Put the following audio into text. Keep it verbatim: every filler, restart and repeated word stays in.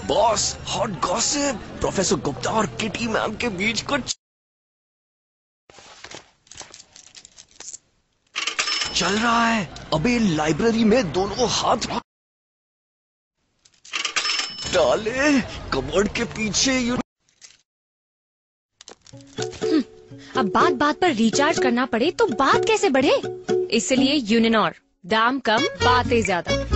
Boss, hot gossip, professor Gupta और Kitty ma'am के बीच कुछ चल रहा है। अबे लाइब्रेरी में दोनों हाथ डाले कबर्ड के पीछे। यू अब बात बात पर रिचार्ज करना पड़े तो बात कैसे बढ़े, इसलिए यूनिनॉर, दाम कम बातें ज्यादा।